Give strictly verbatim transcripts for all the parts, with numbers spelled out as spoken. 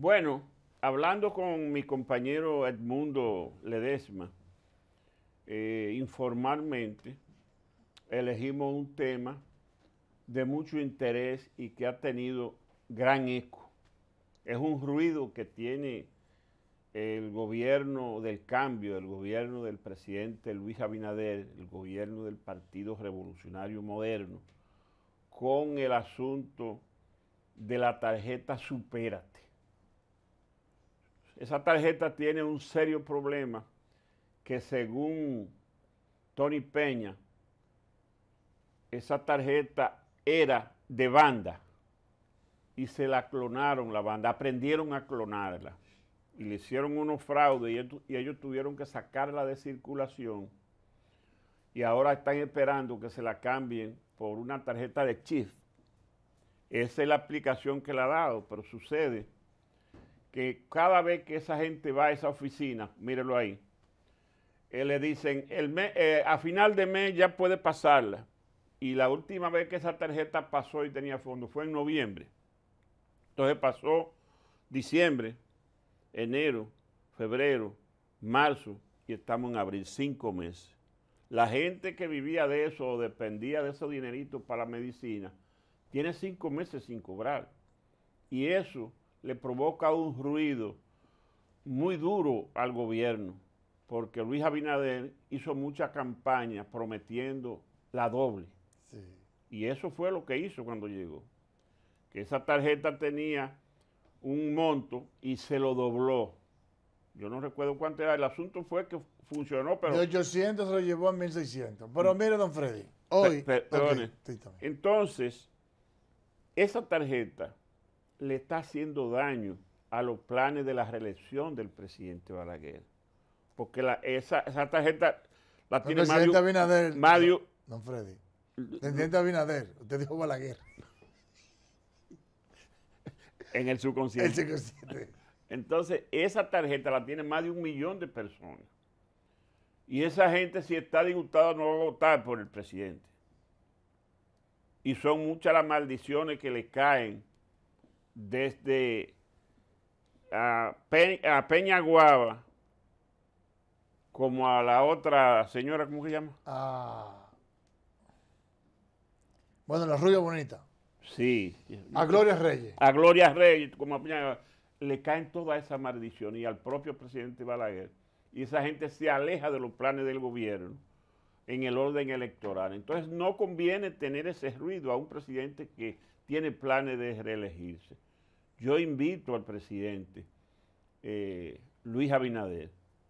Bueno, hablando con mi compañero Edmundo Ledesma, eh, informalmente elegimos un tema de mucho interés y que ha tenido gran eco. Es un ruido que tiene el gobierno del cambio, el gobierno del presidente Luis Abinader, el gobierno del Partido Revolucionario Moderno, con el asunto de la tarjeta Supérate. Esa tarjeta tiene un serio problema que, según Tony Peña, esa tarjeta era de banda y se la clonaron la banda, aprendieron a clonarla y le hicieron unos fraudes y ellos, y ellos tuvieron que sacarla de circulación y ahora están esperando que se la cambien por una tarjeta de chip. Esa es la explicación que le ha dado, pero sucede que cada vez que esa gente va a esa oficina, mírenlo ahí, eh, le dicen, el mes, eh, a final de mes ya puede pasarla. Y la última vez que esa tarjeta pasó y tenía fondo fue en noviembre. Entonces pasó diciembre, enero, febrero, marzo y estamos en abril, cinco meses. La gente que vivía de eso o dependía de esos dineritos para la medicina tiene cinco meses sin cobrar. Y eso le provoca un ruido muy duro al gobierno, porque Luis Abinader hizo mucha campaña prometiendo la doble. Sí. Y eso fue lo que hizo cuando llegó. Que esa tarjeta tenía un monto y se lo dobló. Yo no recuerdo cuánto era. El asunto fue que funcionó, pero... De ochocientos se lo llevó a mil seiscientos. Pero mire, don Freddy, hoy... Pe pe okay. Sí, entonces, esa tarjeta le está haciendo daño a los planes de la reelección del presidente Balaguer. Porque la, esa, esa tarjeta la el tiene presidente Abinader. Mario... Don Freddy. El presidente Abinader. Usted dijo Balaguer. En el subconsciente. El subconsciente. Entonces, esa tarjeta la tiene más de un millón de personas. Y esa gente, si está disgustada, no va a votar por el presidente. Y son muchas las maldiciones que le caen desde a, Pe a Peña Guava como a la otra señora, ¿cómo se llama? Ah. Bueno, la rubia bonita. Sí. A Gloria Reyes. A Gloria Reyes, como a Peña Guava, le caen toda esa maldición y al propio presidente Balaguer. Y esa gente se aleja de los planes del gobierno en el orden electoral. Entonces no conviene tener ese ruido a un presidente que tiene planes de reelegirse. Yo invito al presidente eh, Luis Abinader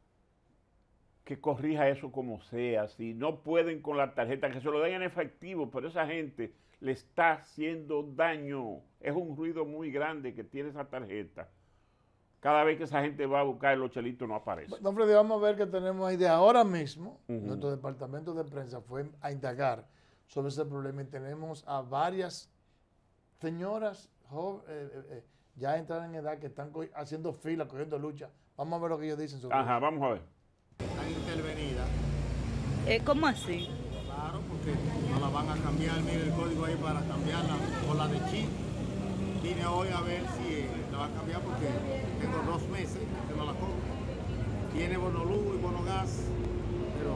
que corrija eso como sea. Si no pueden con la tarjeta, que se lo den en efectivo, pero esa gente le está haciendo daño. Es un ruido muy grande que tiene esa tarjeta. Cada vez que esa gente va a buscar los chelitos no aparece. Don Freddy, vamos a ver que tenemos ahí de ahora mismo. Uh-huh. Nuestro departamento de prensa fue a indagar sobre ese problema y tenemos a varias señoras joven, eh, eh, ya entradas en edad que están haciendo fila, cogiendo lucha. Vamos a ver lo que ellos dicen sobre Ajá, eso. Vamos a ver. Están intervenidas. Eh, ¿Cómo así? Claro, porque no la van a cambiar. Mire el código ahí para cambiarla por la de chip. Vine hoy a ver si la va a cambiar porque tengo dos meses que no la compro. Tiene bono luz y bono gas, pero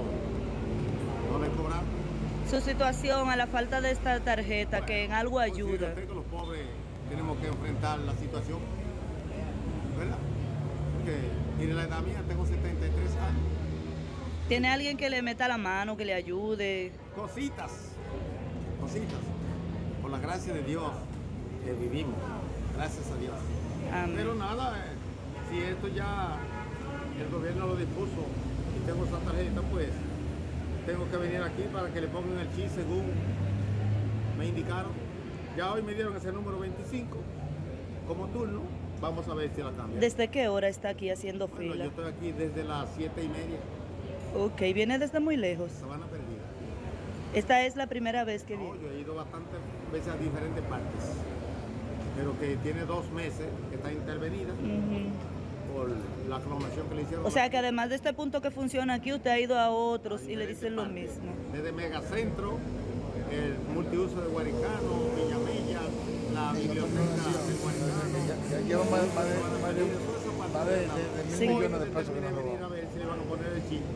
no le cobran. Su situación a la falta de esta tarjeta, bueno, que en algo ayuda. Pues sí, que los pobres tenemos que enfrentar la situación, ¿verdad? Porque mire la edad mía, tengo setenta y tres años. ¿Tiene alguien que le meta la mano, que le ayude? Cositas, cositas, por la gracia de Dios. Que vivimos, gracias a Dios. Amén. Pero nada, eh, si esto ya el gobierno lo dispuso y tengo esa tarjeta, pues tengo que venir aquí para que le pongan el chip según me indicaron. Ya hoy me dieron ese número veinticinco como turno, vamos a ver si la cambian. ¿Desde qué hora está aquí haciendo bueno, fila? Yo estoy aquí desde las siete y media. Ok, ¿viene desde muy lejos? Sabana Perdida. ¿Esta es la primera vez que no, viene? Yo he ido bastantes veces a diferentes partes. Pero que tiene dos meses que está intervenida uh-huh. por la clonación que le hicieron. O sea que además de este punto que funciona aquí, usted ha ido a otros y le dicen lo mismo. Desde Megacentro, el multiuso de Guaricano, Villamella, la biblioteca de Guaricano. Ya, ya lleva más, más de, más de, más de, de, de mil Sí. millones de pesos que Quieren nos venir a robaron. ver si le van a poner el chip.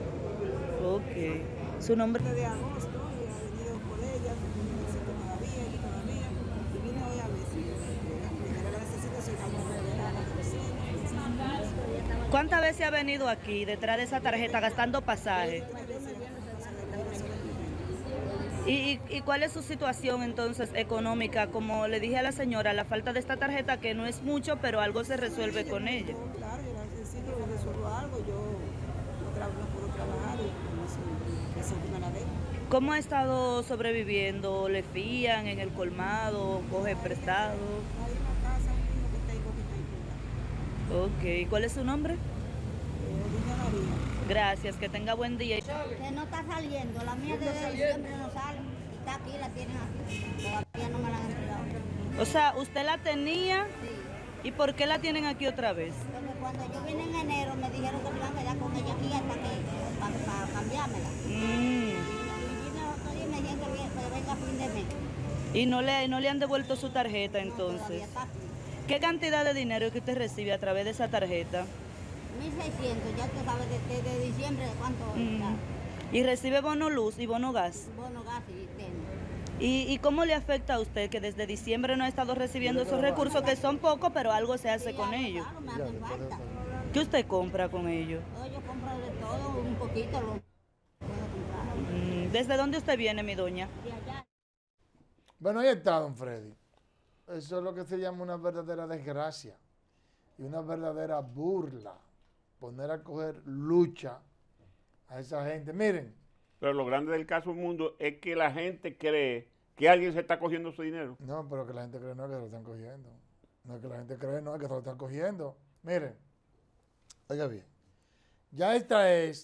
Ok. ¿Su nombre? de agosto y ha venido por ella, necesito todavía y todavía, y vine hoy a ver si primero la necesito, si estamos revelando la cocina. ¿Cuántas veces ha venido aquí detrás de esa tarjeta gastando pasaje? ¿Y, y, y cuál es su situación entonces económica? Como le dije a la señora, la falta de esta tarjeta que no es mucho, pero algo se resuelve con ella. Claro, yo la necesito, yo resuelvo algo, yo no, tra no puedo trabajar y con eso, esa es la primera vez. ¿Cómo ha estado sobreviviendo? ¿Le fían en el colmado? ¿Coge prestado? Hay una casa, un niño que tengo que está en Ok. ¿Cuál es su nombre? eh, Doña María. Gracias, que tenga buen día. Que no está saliendo, la mía desde diciembre no sale, y está aquí, la tienen aquí, todavía no me la han entregado. O sea, usted la tenía, Sí, ¿y por qué la tienen aquí otra vez? porque cuando yo vine en enero me dijeron que me iban a quedar con ella aquí hasta que, para, para cambiármela. Mm. Y vine otro día y me dijeron que vi- que venga a fin de mes. ¿Y no le, no le han devuelto su tarjeta No, entonces? todavía está aquí. ¿Qué cantidad de dinero que usted recibe a través de esa tarjeta? mil seiscientos, ya usted sabe desde de diciembre cuánto Mm. está. ¿Y recibe bono luz y bono gas? Bono gas y tengo. ¿Y, ¿Y cómo le afecta a usted que desde diciembre no ha estado recibiendo esos recursos que son pocos, pero algo se hace Sí, con algo, ellos? claro, me hacen falta. ¿Qué usted compra con ellos? No, yo compro de todo, un poquito lo puedo comprar. Mm, ¿Desde dónde usted viene, mi doña? De allá. Bueno, ahí está, don Freddy. Eso es lo que se llama una verdadera desgracia y una verdadera burla. Poner a coger lucha a esa gente. Miren, Pero lo grande del caso del mundo es que la gente cree que alguien se está cogiendo su dinero. no, pero que la gente cree no es que se lo están cogiendo. No es que la gente cree, no es que se lo están cogiendo. Miren, oiga bien, ya esta es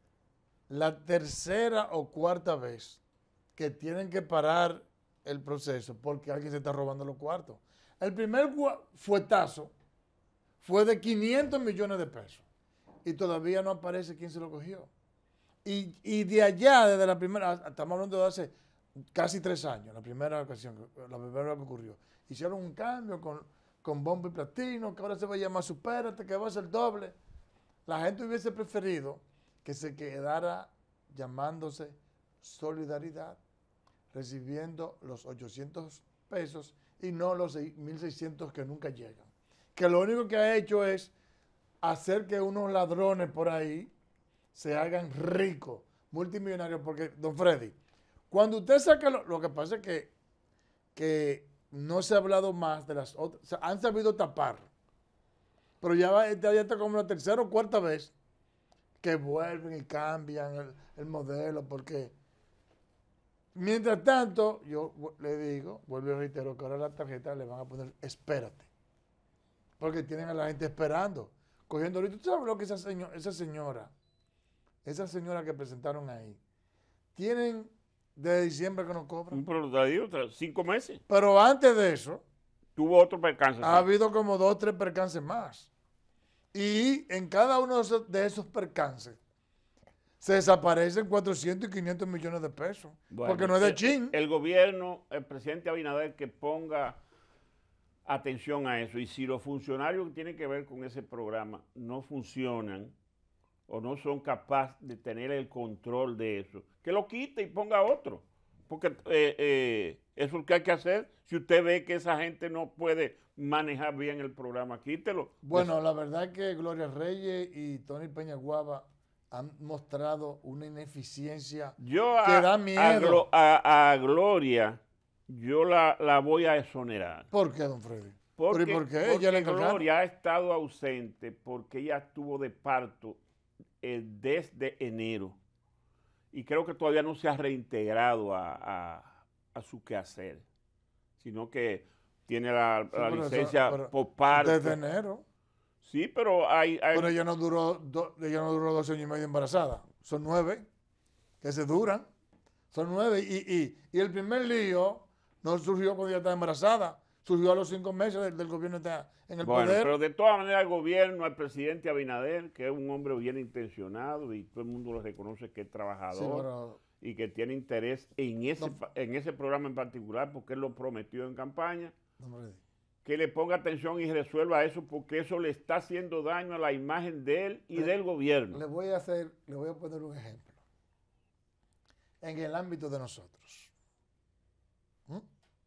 la tercera o cuarta vez que tienen que parar el proceso porque alguien se está robando los cuartos. El primer gua- fuetazo fue de quinientos millones de pesos y todavía no aparece quién se lo cogió. Y, y de allá, desde la primera, estamos hablando de hace casi tres años, la primera ocasión, la primera vez que ocurrió. Hicieron un cambio con, con bombo y platino, que ahora se va a llamar Supérate, que va a ser doble. La gente hubiese preferido que se quedara llamándose Solidaridad, recibiendo los ochocientos pesos y no los mil seiscientos que nunca llegan. Que lo único que ha hecho es hacer que unos ladrones por ahí se hagan ricos, multimillonarios, porque, don Freddy, cuando usted saca, lo, lo que pasa es que, que no se ha hablado más de las otras, o sea, han sabido tapar, pero ya, va, ya está como la tercera o cuarta vez que vuelven y cambian el, el modelo, porque mientras tanto, yo le digo, vuelvo y reitero, que ahora la tarjeta le van a poner espérate, porque tienen a la gente esperando, cogiendo ahorita. ¿Tú sabes lo que esa, señor, esa señora, esa señora que presentaron ahí, tienen desde diciembre que no cobran? Un producto cinco meses. Pero antes de eso, Tuvo otro percance. ha habido como dos, tres percances más. Y en cada uno de esos, de esos percances se desaparecen cuatrocientos y quinientos millones de pesos. Bueno, porque no es de el- chin. El gobierno, el presidente Abinader, que ponga atención a eso. Y si los funcionarios que tienen que ver con ese programa no funcionan o no son capaces de tener el control de eso, que lo quite y ponga otro. Porque eh, eh, eso es lo que hay que hacer. Si usted ve que esa gente no puede manejar bien el programa, quítelo. Bueno, la verdad es que Gloria Reyes y Tony Peña Guava han mostrado una ineficiencia Yo que a, da a miedo. Glo- a- a Gloria, yo la, la voy a exonerar. ¿Por qué, don Freddy? Porque, ¿Pero y por qué? porque ¿Ella le encargaron? Gloria ha estado ausente porque ella estuvo de parto eh, desde enero. Y creo que todavía no se ha reintegrado a, a- a su quehacer, sino que tiene la, Sí, la pero eso- licencia pero por parto. Desde enero. Sí, pero hay... hay- Pero ella no duró, do- ella no duró dos años y medio embarazada. Son nueve que se duran. Son nueve. Y, y, y el primer lío no surgió cuando ella estaba embarazada. Surgió a los cinco meses del, del gobierno está en el Bueno, poder. pero de todas maneras el gobierno, el presidente Abinader, que es un hombre bien intencionado y todo el mundo lo reconoce que es Sí, trabajador pero y que tiene interés en ese, No. en ese programa en particular porque él lo prometió en campaña, No me que le ponga atención y resuelva eso porque eso le está haciendo daño a la imagen de él y le, del gobierno. Le voy a hacer, le voy a poner un ejemplo. En el ámbito de nosotros. ¿Mm?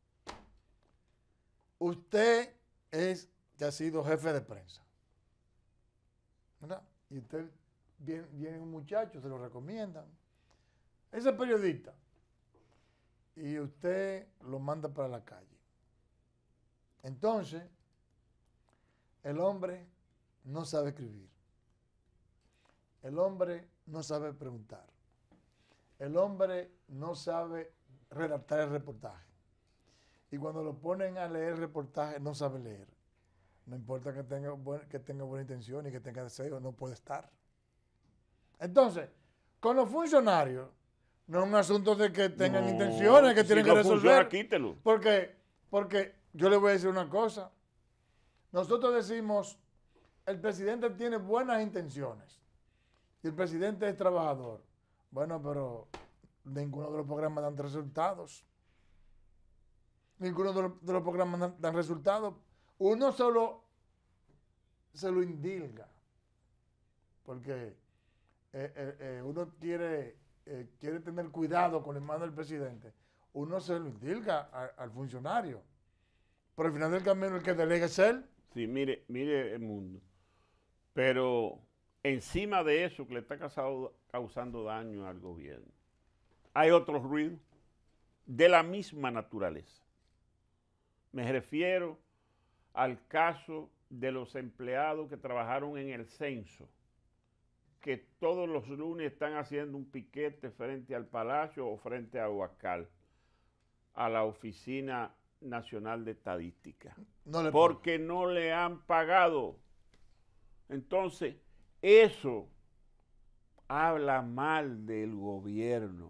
Usted es que ha sido jefe de prensa, ¿verdad? Y usted viene, viene un muchacho, se lo recomiendan. Ese periodista. Y usted lo manda para la calle. Entonces, el hombre no sabe escribir. El hombre no sabe preguntar. El hombre no sabe redactar el reportaje. Y cuando lo ponen a leer el reportaje, no sabe leer. No importa que tenga, buen, que tenga buena intención y que tenga deseo, no puede estar. Entonces, con los funcionarios, no es un asunto de que tengan No, intenciones, que si tienen no que resolver. funciona, quítelo. Porque, porque yo le voy a decir una cosa. Nosotros decimos, el presidente tiene buenas intenciones y el presidente es trabajador. Bueno, pero ninguno de los programas dan resultados. Ninguno de los, de los programas dan, dan resultados. Uno solo se lo indilga. Porque eh, eh, eh, uno quiere, eh, quiere tener cuidado con el mando del presidente. Uno se lo indilga a, al funcionario. Pero al final del camino el que delega es él. Sí, mire, mire el mundo. Pero encima de eso que le está causando, causando daño al gobierno, hay otros ruidos de la misma naturaleza. Me refiero al caso de los empleados que trabajaron en el censo, que todos los lunes están haciendo un piquete frente al Palacio o frente a Huacal, a la Oficina Nacional de Estadística, No le porque no le han pagado. Entonces, eso habla mal del gobierno.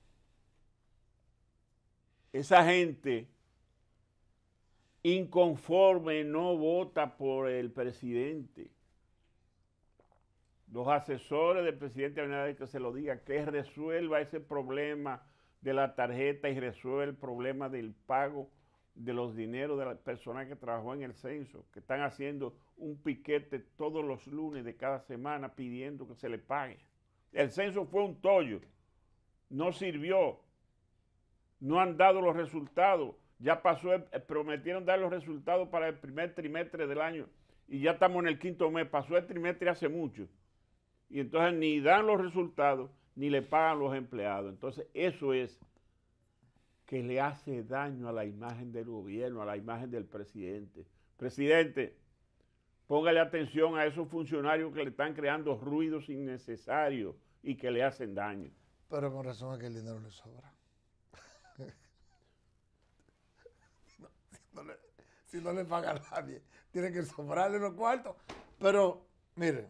Esa gente inconforme no vota por el presidente. Los asesores del presidente Abinader, que se lo diga, que resuelva ese problema de la tarjeta y resuelva el problema del pago de los dineros de las personas que trabajó en el censo, que están haciendo un piquete todos los lunes de cada semana pidiendo que se le pague. El censo fue un tollo, no sirvió, no han dado los resultados. Ya pasó, prometieron dar los resultados para el primer trimestre del año y ya estamos en el quinto mes, pasó el trimestre hace mucho. Y entonces ni dan los resultados ni le pagan los empleados. Entonces eso es que le hace daño a la imagen del gobierno, a la imagen del presidente. Presidente, póngale atención a esos funcionarios que le están creando ruidos innecesarios y que le hacen daño. Pero con razón es que el dinero le sobra. No le, si no le paga a nadie, tiene que sobrarle los cuartos. Pero, miren,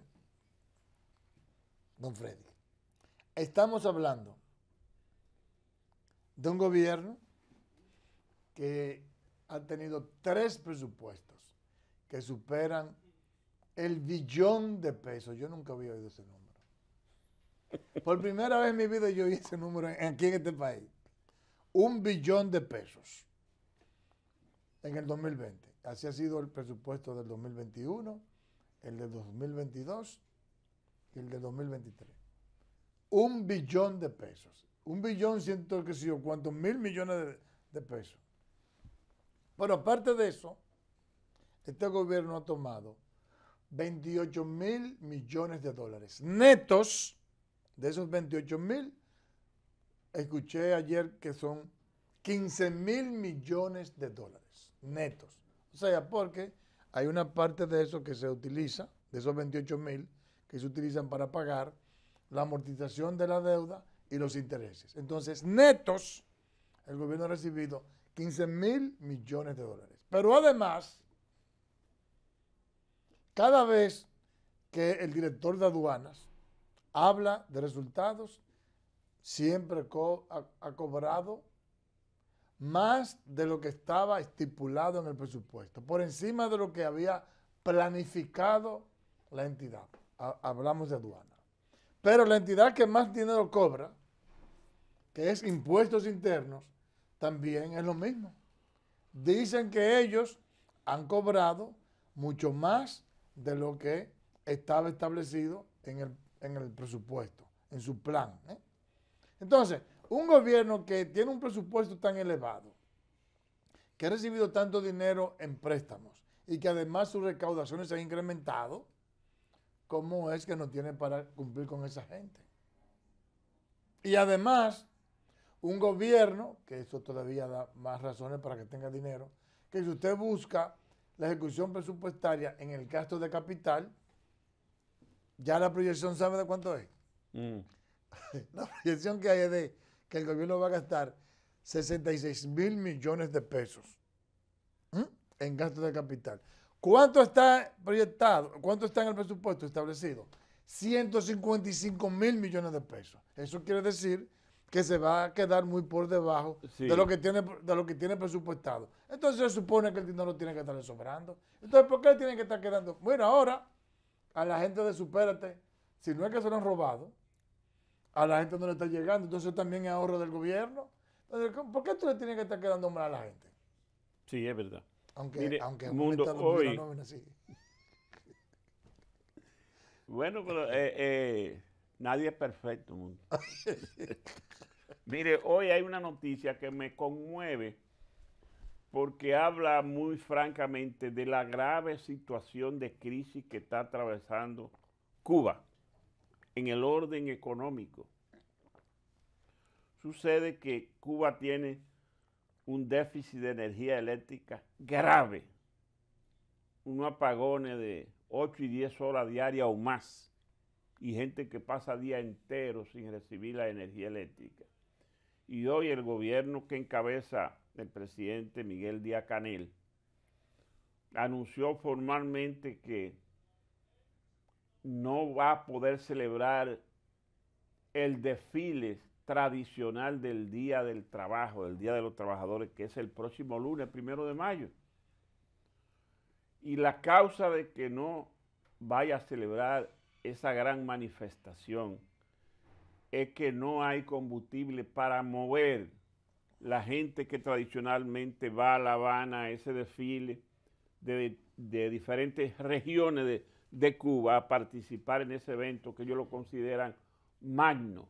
don Freddy, estamos hablando de un gobierno que ha tenido tres presupuestos que superan el billón de pesos. Yo nunca había oído ese número. Por primera vez en mi vida yo oí ese número aquí en este país. Un billón de pesos. En el dos mil veinte. Así ha sido el presupuesto del dos mil veintiuno, el del dos mil veintidós y el del dos mil veintitrés. Un billón de pesos. Un billón, ciento que sé yo, cuántos mil millones de, de pesos. Pero aparte de eso, este gobierno ha tomado veintiocho mil millones de dólares netos. De esos veintiocho mil, escuché ayer que son quince mil millones de dólares netos. O sea, porque hay una parte de eso que se utiliza, de esos veintiocho mil, que se utilizan para pagar la amortización de la deuda y los intereses. Entonces, netos, el gobierno ha recibido quince mil millones de dólares. Pero además, cada vez que el director de aduanas habla de resultados, siempre co ha, ha cobrado más de lo que estaba estipulado en el presupuesto, por encima de lo que había planificado la entidad. Ha, hablamos de aduana. Pero la entidad que más dinero cobra que es impuestos internos, también es lo mismo. Dicen que ellos han cobrado mucho más de lo que estaba establecido en el, en el presupuesto, en su plan. ¿eh? Entonces, un gobierno que tiene un presupuesto tan elevado, que ha recibido tanto dinero en préstamos y que además sus recaudaciones se han incrementado, ¿cómo es que no tiene para cumplir con esa gente? Y además, un gobierno, que eso todavía da más razones para que tenga dinero, que si usted busca la ejecución presupuestaria en el gasto de capital, ya la proyección sabe de cuánto es. Mm. La proyección que hay es de que el gobierno va a gastar sesenta y seis mil millones de pesos ¿Mm? en gasto de capital. ¿Cuánto está proyectado? ¿Cuánto está en el presupuesto establecido? ciento cincuenta y cinco mil millones de pesos. Eso quiere decir que se va a quedar muy por debajo sí. de lo que tiene de lo que tiene presupuestado. Entonces se supone que el dinero tiene que estar sobrando. Entonces, ¿por qué tiene que estar quedando? Bueno, ahora a la gente de Supérate, si no es que se lo han robado, a la gente no le está llegando, entonces también es ahorro del gobierno. Entonces, ¿por qué tú le tienes que estar quedando mal a la gente? Sí, es verdad. Aunque, Mire, aunque mundo hoy, la nómina, sí. Bueno, pero eh, eh, nadie es perfecto, mundo. Mire, hoy hay una noticia que me conmueve porque habla muy francamente de la grave situación de crisis que está atravesando Cuba en el orden económico. Sucede que Cuba tiene un déficit de energía eléctrica grave, unos apagones de ocho y diez horas diarias o más, y gente que pasa días enteros sin recibir la energía eléctrica. Y hoy el gobierno que encabeza el presidente Miguel Díaz-Canel anunció formalmente que no va a poder celebrar el desfile tradicional del Día del Trabajo, del Día de los Trabajadores, que es el próximo lunes, primero de mayo. Y la causa de que no vaya a celebrar esa gran manifestación es que no hay combustible para mover la gente que tradicionalmente va a La Habana a ese desfile de, de diferentes regiones de, de Cuba a participar en ese evento que ellos lo consideran magno.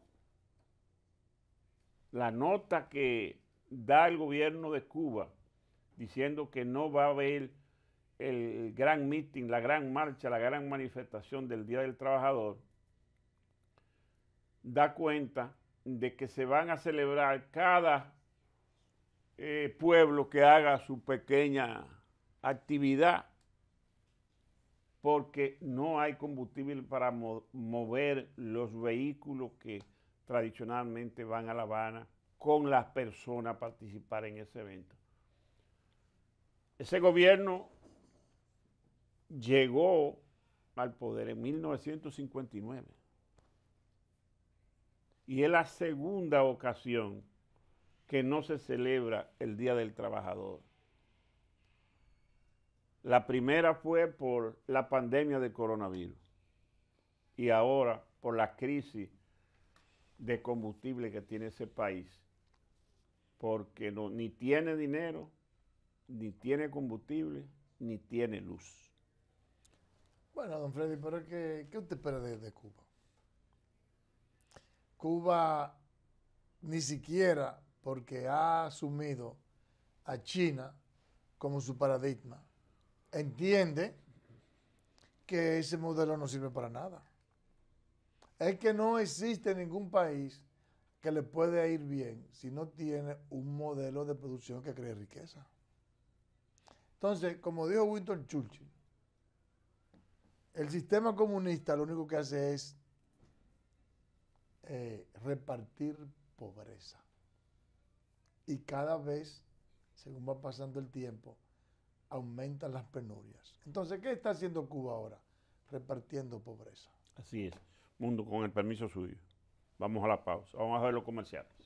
La nota que da el gobierno de Cuba diciendo que no va a haber el gran meeting, la gran marcha, la gran manifestación del Día del Trabajador, da cuenta de que se van a celebrar cada eh, pueblo que haga su pequeña actividad porque no hay combustible para mo mover los vehículos que tradicionalmente van a La Habana con las personas a participar en ese evento. Ese gobierno llegó al poder en mil novecientos cincuenta y nueve y es la segunda ocasión que no se celebra el Día del Trabajador. La primera fue por la pandemia de coronavirus y ahora por la crisis de combustible que tiene ese país, porque no, ni tiene dinero, ni tiene combustible, ni tiene luz. Bueno, don Freddy, pero ¿qué, qué usted espera de, de Cuba? Cuba ni siquiera, porque ha asumido a China como su paradigma, entiende que ese modelo no sirve para nada. Es que no existe ningún país que le pueda ir bien si no tiene un modelo de producción que cree riqueza. Entonces, como dijo Winston Churchill, el sistema comunista lo único que hace es eh, repartir pobreza. Y cada vez, según va pasando el tiempo, aumentan las penurias. Entonces, ¿qué está haciendo Cuba ahora? Repartiendo pobreza. Así es. Mundo, con el permiso suyo. Vamos a la pausa. Vamos a ver los comerciales.